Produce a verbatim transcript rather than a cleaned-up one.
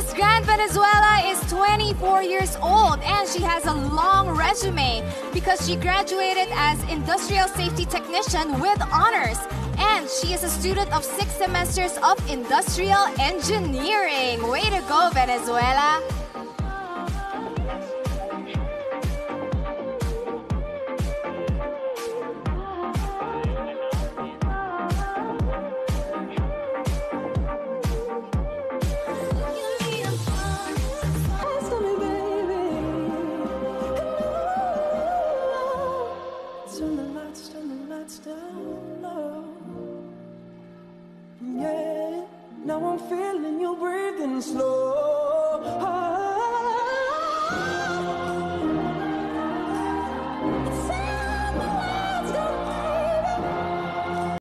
Miss Grand Venezuela is twenty-four years old and she has a long resume because she graduated as Industrial Safety Technician with honors. And she is a student of six semesters of Industrial Engineering. Way to go, Venezuela! Yeah, now I'm feeling you breathing slow.